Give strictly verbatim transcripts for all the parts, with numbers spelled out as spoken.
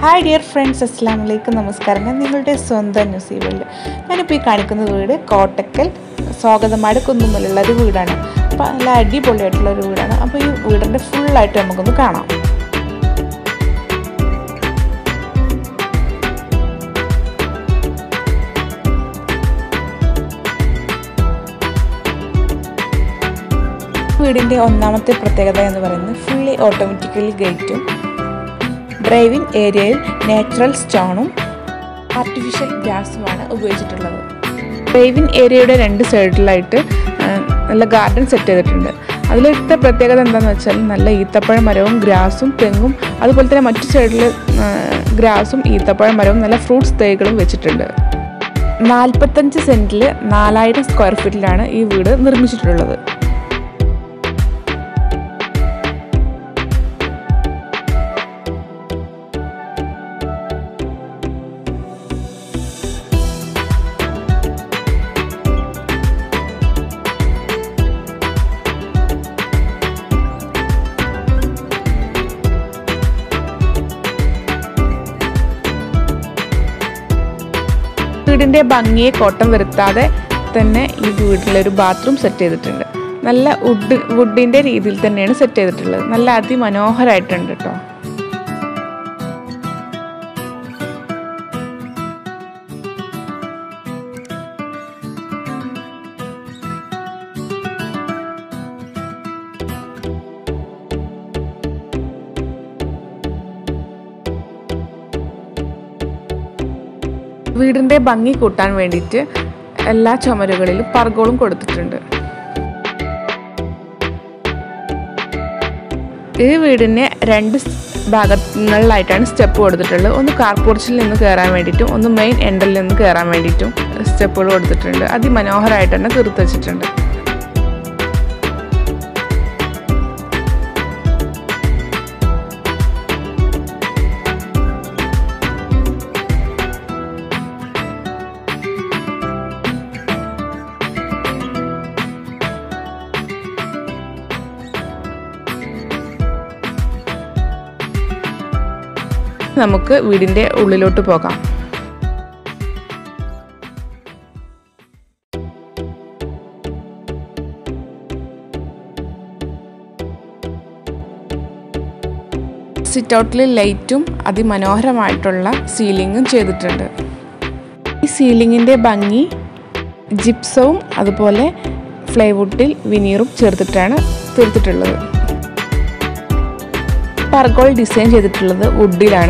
Hi dear friends, Assalamu alaikum, Namaskaram. ഞാൻ നിങ്ങളുടെ സ്വന്തം ന്യൂസ് വേൾഡ്. ഞാനിപ്പോൾ ഈ കാണിക്കുന്ന വീട് കോട്ടക്കൽ സ്വാഗതമാട് കുന്നുമ്മലുള്ള ഒരു വീടാണ്. അപ്പോൾ നല്ല അടിപൊളിയായിട്ടുള്ള ഒരു വീടാണ്. അപ്പോൾ ഈ വീടിൻ്റെ ഫുള്ളായിട്ട് നമുക്കൊന്ന് കാണാം. വീടിൻ്റെ ഒന്നാമത്തെ പ്രത്യേകത എന്ന് പറയുന്നത് ഫുള്ളി ഓട്ടോമാറ്റിക്കലി ഗേറ്റും ഡ്രൈവിംഗ് ഏരിയയിൽ നാച്ചുറൽ സ്റ്റോണും ആർട്ടിഫിഷ്യൽ ഗ്രാസുമാണ് ഉപയോഗിച്ചിട്ടുള്ളത്. ഡ്രൈവിംഗ് ഏരിയയുടെ രണ്ട് സൈഡിലായിട്ട് നല്ല ഗാർഡൻ സെറ്റ് ചെയ്തിട്ടുണ്ട്. അതിലത്തെ പ്രത്യേകത എന്താണെന്ന് വെച്ചാൽ നല്ല ഈത്തപ്പഴ മരവും ഗ്രാസും തെങ്ങും അതുപോലെ തന്നെ മറ്റു സൈഡിൽ ഗ്രാസും ഈത്തപ്പഴ മരവും നല്ല ഫ്രൂട്ട്സ് തൈകളും വെച്ചിട്ടുണ്ട്. നാൽപ്പത്തഞ്ച് സെൻറ്റിൽ നാലായിരം സ്ക്വയർ ഫീറ്റിലാണ് ഈ വീട് നിർമ്മിച്ചിട്ടുള്ളത്. വീടിൻ്റെ ഭംഗിയെ കോട്ടം വരുത്താതെ തന്നെ ഈ വീട്ടിലൊരു ബാത്റൂം സെറ്റ് ചെയ്തിട്ടുണ്ട്. നല്ല വുഡ് വുഡിൻ്റെ രീതിയിൽ തന്നെയാണ് സെറ്റ് ചെയ്തിട്ടുള്ളത്. നല്ല അതിമനോഹരമായിട്ടുണ്ട് കേട്ടോ. വീടിൻ്റെ ഭംഗി കൂട്ടാൻ വേണ്ടിയിട്ട് എല്ലാ ചുമരുകളിലും പർഗോളും കൊടുത്തിട്ടുണ്ട്. ഈ വീടിന് രണ്ട് ഭാഗങ്ങളിലായിട്ടാണ് സ്റ്റെപ്പ് കൊടുത്തിട്ടുള്ളത്. ഒന്ന് കാർപോർച്ചിൽ നിന്ന് കയറാൻ വേണ്ടിയിട്ടും ഒന്ന് മെയിൻ എൻട്രിൽ നിന്ന് കയറാൻ വേണ്ടിയിട്ടും സ്റ്റെപ്പുകൾ കൊടുത്തിട്ടുണ്ട്. അതിമനോഹരമായിട്ട് തന്നെ തീർത്ത് വെച്ചിട്ടുണ്ട്. നമുക്ക് വീടിൻ്റെ ഉള്ളിലോട്ട് പോകാം. സിറ്റ് ഔട്ടിൽ ലൈറ്റും അതിമനോഹരമായിട്ടുള്ള സീലിങ്ങും ചെയ്തിട്ടുണ്ട്. ഈ സീലിങ്ങിൻ്റെ ഭംഗി ജിപ്സവും അതുപോലെ ഫ്ലൈവുഡിൽ വിനീറും ചേർത്തിട്ടാണ് തീർത്തിട്ടുള്ളത്. പർഗോൾ ഡിസൈൻ ചെയ്തിട്ടുള്ളത് വുഡിലാണ്.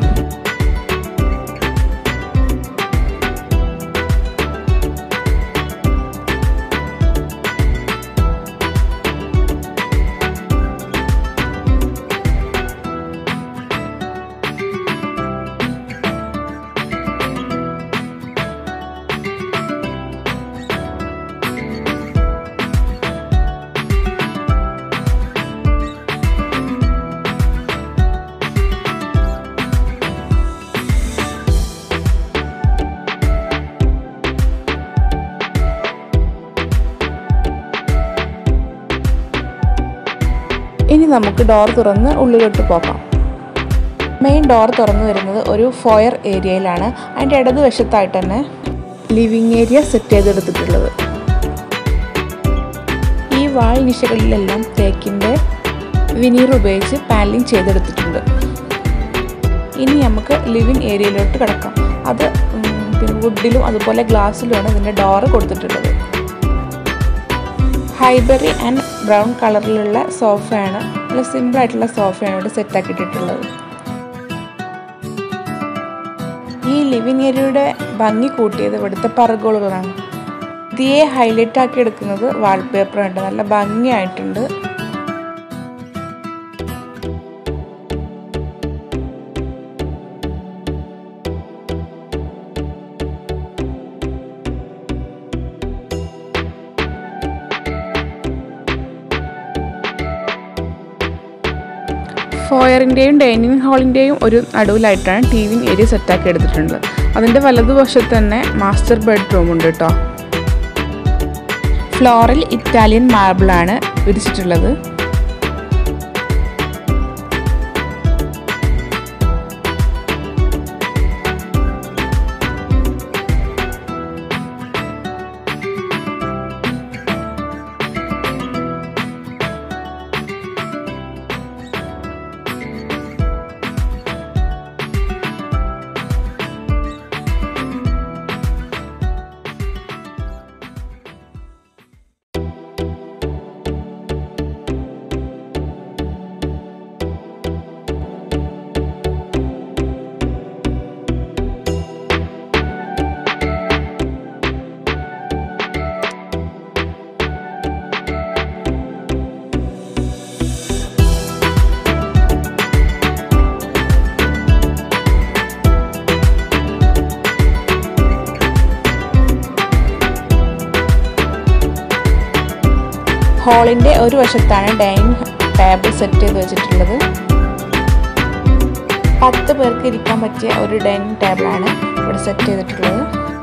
ഇനി നമുക്ക് ഡോർ തുറന്ന് ഉള്ളിലോട്ട് പോകാം. മെയിൻ ഡോർ തുറന്നു വരുന്നത് ഒരു ഫോയർ ഏരിയയിലാണ്. അതിൻ്റെ ഇടതുവശത്തായിട്ട് തന്നെ ലിവിങ് ഏരിയ സെറ്റ് ചെയ്തെടുത്തിട്ടുള്ളത്. ഈ വാൾ നിശകളിലെല്ലാം തേക്കിൻ്റെ വിനീർ ഉപയോഗിച്ച് പാനലിംഗ് ചെയ്തെടുത്തിട്ടുണ്ട്. ഇനി നമുക്ക് ലിവിങ് ഏരിയയിലോട്ട് കിടക്കാം. അത് പിന്നെ വുഡിലും അതുപോലെ ഗ്ലാസ്സിലുമാണ് ഇതിൻ്റെ ഡോറ് കൊടുത്തിട്ടുള്ളത്. ഹൈബറി ആൻഡ് ബ്രൗൺ കളറിലുള്ള സോഫയാണ്. നല്ല സിമ്പിളായിട്ടുള്ള സോഫയാണ് ഇവിടെ സെറ്റാക്കിയിട്ടുള്ളത്. ഈ ലിവിങ് ഏരിയയുടെ ഭംഗി കൂട്ടിയത് ഇവിടുത്തെ പർഗോളുകളാണ്. ഇതിയെ ഹൈലൈറ്റ് ആക്കി എടുക്കുന്നത് വാൾപേപ്പറുണ്ട്. നല്ല ഭംഗിയായിട്ടുണ്ട്. ഫോയറിൻ്റെയും ഡൈനിങ് ഹാളിൻ്റെയും ഒരു നടുവിലായിട്ടാണ് ടി വി ഏരിയ സെറ്റാക്കി എടുത്തിട്ടുള്ളത്. അതിൻ്റെ വലതുവശത്ത് തന്നെ മാസ്റ്റർ ബെഡ്റൂം ഉണ്ട് കേട്ടോ. ഫ്ലോറിൽ ഇറ്റാലിയൻ മാർബിളാണ് വിരിച്ചിട്ടുള്ളത്. ഹാളിൻ്റെ ഒരു വശത്താണ് ഡൈനിങ് ടേബിൾ സെറ്റ് ചെയ്ത് വെച്ചിട്ടുള്ളത്. പത്ത് പേർക്ക് ഇരിക്കാൻ പറ്റിയ ഒരു ഡൈനിങ് ടേബിളാണ് ഇവിടെ സെറ്റ് ചെയ്തിട്ടുള്ളത്.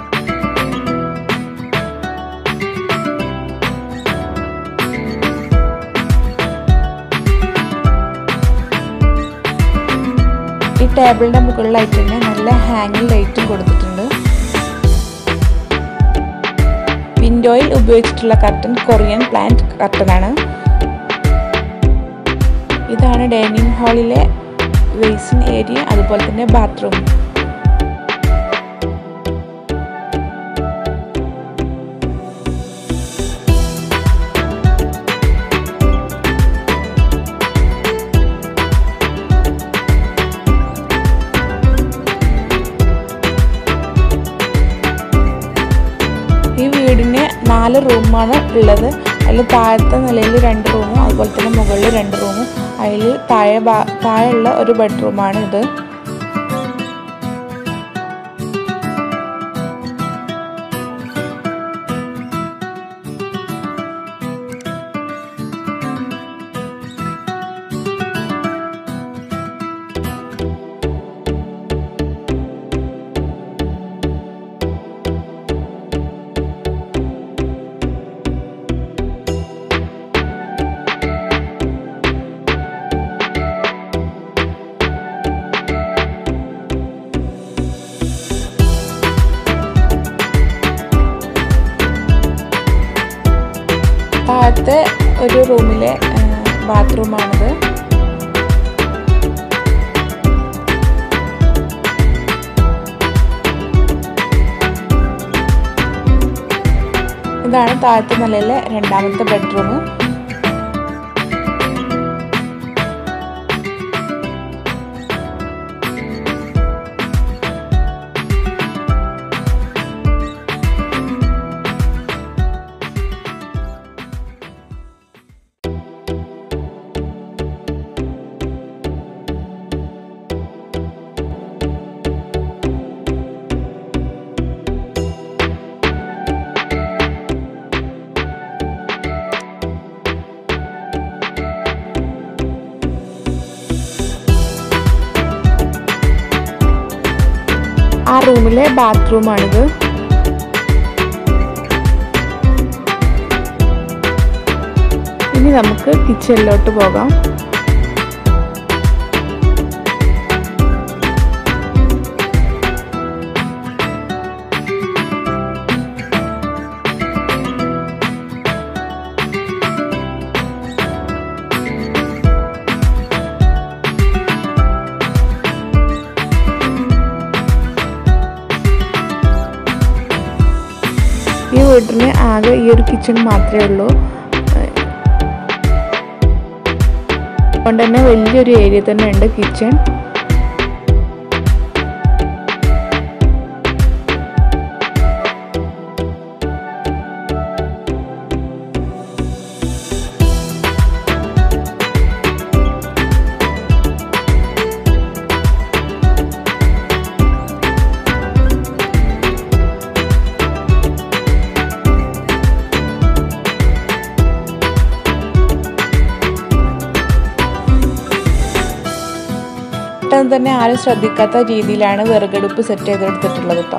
ഈ ടേബിളിൻ്റെ മുകളിലായിട്ട് തന്നെ നല്ല ഹാങ്ങിങ് ലൈറ്റും കൊടുത്തിട്ടുണ്ട്. വിൻഡോയിൽ ഉപയോഗിച്ചിട്ടുള്ള കർട്ടൻ കൊറിയൻ പ്ലാന്റ് കർട്ടനാണ്. ഇതാണ് ഡൈനിങ് ഹാളിലെ വെയ്സിംഗ് ഏരിയ, അതുപോലെ തന്നെ ബാത്റൂം. ഈ വീടിന് നാല് റൂമാണ് ഉള്ളത്. അതിൽ താഴത്തെ നിലയിൽ രണ്ട് റൂമും അതുപോലെ തന്നെ മുകളിൽ രണ്ട് റൂമും, അതിൽ താഴെ താഴെയുള്ള ഒരു ബെഡ്റൂമാണ് ഇത്. താഴത്തെ ഒരു റൂമിലെ ബാത്റൂമാണിത്. ഇതാണ് താഴത്തെ നിലയിലെ രണ്ടാമത്തെ ബെഡ്റൂം. ആ റൂമിലെ ബാത്റൂമാണിത്. ഇനി നമുക്ക് കിച്ചണിലോട്ട് പോകാം. ഈ വീട്ടിന് ആകെ ഈ ഒരു കിച്ചൺ മാത്രമേ ഉള്ളൂ. അതുകൊണ്ട് തന്നെ വലിയൊരു ഏരിയ തന്നെ ഉണ്ട് കിച്ചൺ. തന്നെ ആരും ശ്രദ്ധിക്കാത്ത രീതിയിലാണ് വിറകടുപ്പ് സെറ്റ് ചെയ്തെടുത്തിട്ടുള്ളത് കേട്ടോ.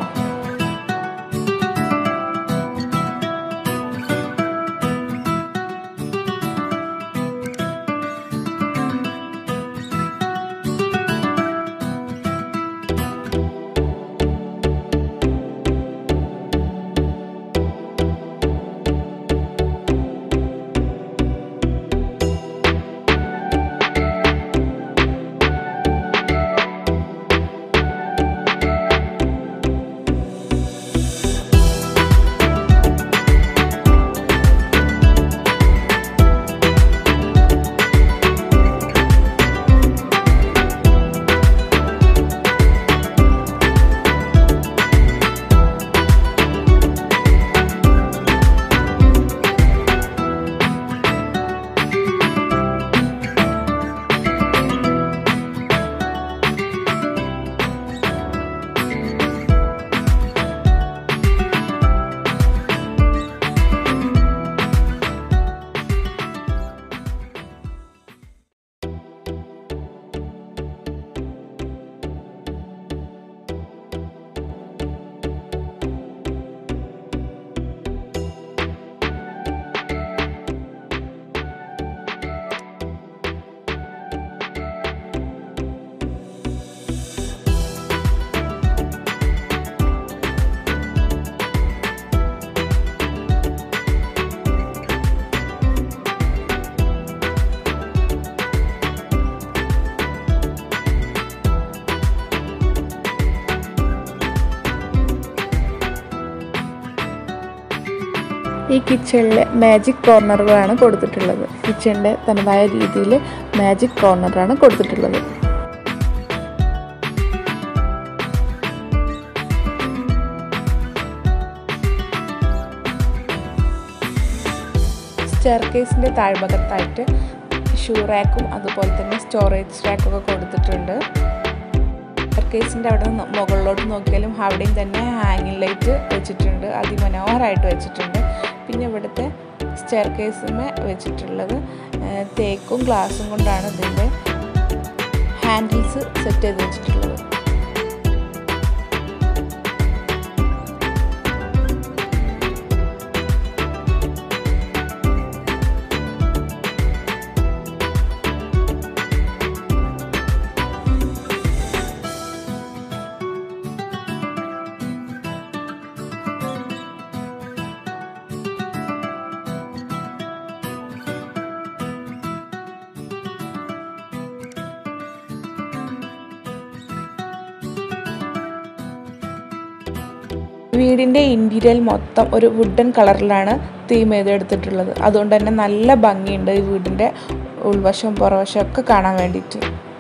ഈ കിച്ചണിൽ മാജിക് കോർണറുകളാണ് കൊടുത്തിട്ടുള്ളത്. കിച്ചണിൻ്റെ തനതായ രീതിയിൽ മാജിക് കോർണറാണ് കൊടുത്തിട്ടുള്ളത്. സ്റ്റെയർകേസിൻ്റെ താഴ്ഭാഗത്തായിട്ട് ഷൂ റാക്കും അതുപോലെ തന്നെ സ്റ്റോറേജ് റാക്കൊക്കെ കൊടുത്തിട്ടുണ്ട്. സ്റ്റെയർകേസിൻ്റെ അവിടെ നിന്ന് മുകളിലോട്ട് നോക്കിയാലും അവിടെയും തന്നെ ഹാങ്ങിങ് ലൈറ്റ് വെച്ചിട്ടുണ്ട്, അതിമനോഹരമായിട്ട് വെച്ചിട്ടുണ്ട്. പിന്നെ ഇവിടുത്തെ സ്റ്റെയർകേസുമേ വെച്ചിട്ടുള്ളത് തേക്കും ഗ്ലാസും കൊണ്ടാണ് ഇതിൻ്റെ ഹാൻഡിൽസ് സെറ്റ് ചെയ്ത് വെച്ചിട്ടുള്ളത്. വീടിൻ്റെ ഇൻറ്റീരിയൽ മൊത്തം ഒരു വുഡൻ കളറിലാണ് തീം ചെയ്തെടുത്തിട്ടുള്ളത്. അതുകൊണ്ട് തന്നെ നല്ല ഭംഗിയുണ്ട് ഈ വീടിൻ്റെ ഉൾവശവും പുറവശവും ഒക്കെ കാണാൻ വേണ്ടിയിട്ട്.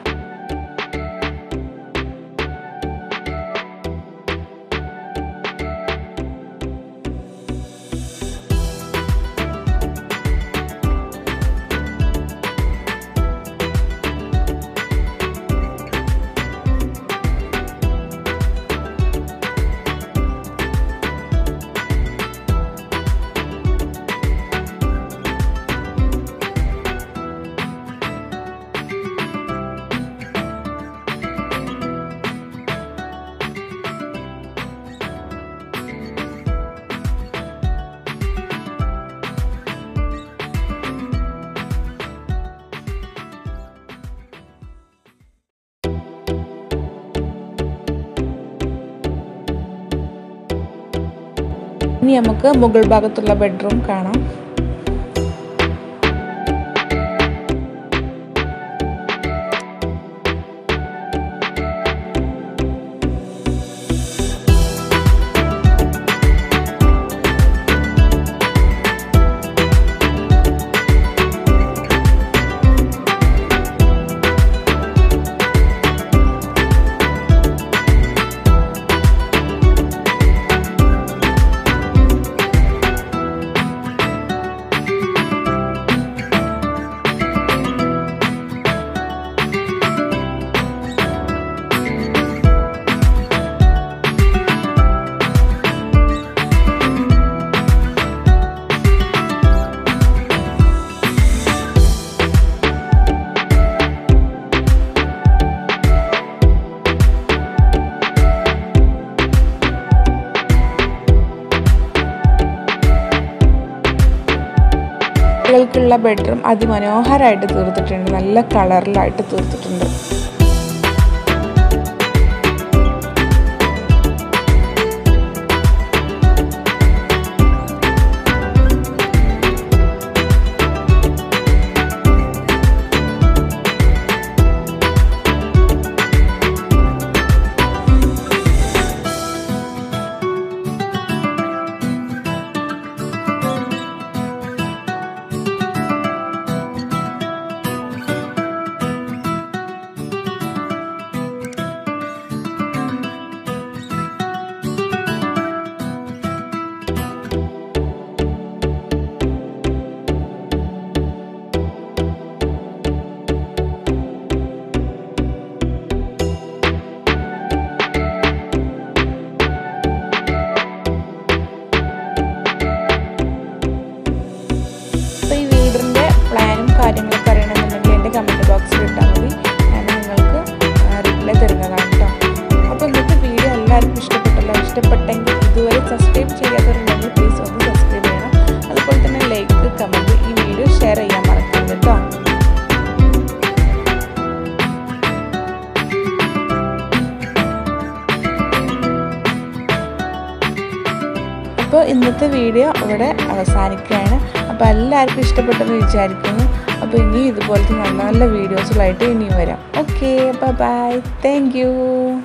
ഇനി നമുക്ക് മുകൾ ഭാഗത്തുള്ള ബെഡ്റൂം കാണാം. കുട്ടികൾക്കുള്ള ബെഡ്റൂം അതിമനോഹരമായിട്ട് തീർത്തിട്ടുണ്ട്, നല്ല കളറിലായിട്ട് തീർത്തിട്ടുണ്ട്. കാര്യങ്ങളൊക്കെ അറിയണമെന്നുണ്ടെങ്കിൽ എൻ്റെ കമൻറ്റ് ബോക്സിൽ ഇട്ടാൽ മതി, ഞാൻ നിങ്ങൾക്ക് റിപ്ലൈ തരുന്നതാണ് കേട്ടോ. അപ്പോൾ ഇന്നത്തെ വീഡിയോ എല്ലാവർക്കും ഇഷ്ടപ്പെട്ടല്ലോ. ഇഷ്ടപ്പെട്ടെങ്കിൽ ഇതുവരെ സബ്സ്ക്രൈബ് ചെയ്യാത്തവരുണ്ടെങ്കിൽ പ്ലീസ് ഒന്ന് സബ്സ്ക്രൈബ് ചെയ്യണം. അതുപോലെ തന്നെ ലൈക്ക്, കമൻറ്റ്, ഈ വീഡിയോ ഷെയർ ചെയ്യാൻ മറക്കരുത് കേട്ടോ. അപ്പോൾ ഇന്നത്തെ വീഡിയോ ഇവിടെ അവസാനിക്കുകയാണ്. അപ്പോൾ എല്ലാവർക്കും ഇഷ്ടപ്പെട്ടെന്ന് വിചാരിക്കുന്നു. അപ്പോൾ ഇനി ഇതുപോലത്തെ നല്ല നല്ല വീഡിയോസുകളായിട്ട് ഇനിയും വരാം. Okay, bye bye, thank U.